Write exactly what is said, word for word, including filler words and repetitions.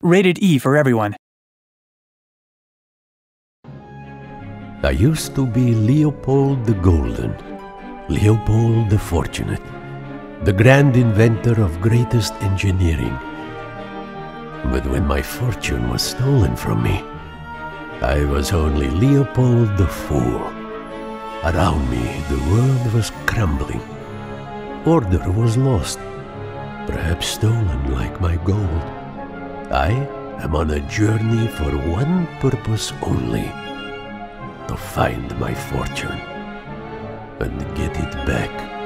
Rated E for everyone. I used to be Leopold the Golden, Leopold the Fortunate, the grand inventor of greatest engineering. But when my fortune was stolen from me, I was only Leopold the Fool. Around me, the world was crumbling. Order was lost, perhaps stolen like my gold. I am on a journey for one purpose only: to find my fortune and get it back.